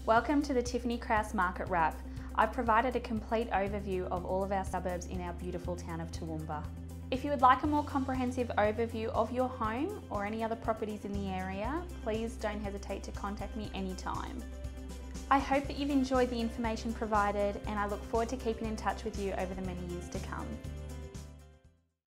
Welcome to the Tiffany Market Wrap. I've provided a complete overview of all of our suburbs in our beautiful town of Toowoomba. If you would like a more comprehensive overview of your home or any other properties in the area, please don't hesitate to contact me anytime. I hope that you've enjoyed the information provided, and I look forward to keeping in touch with you over the many years to come.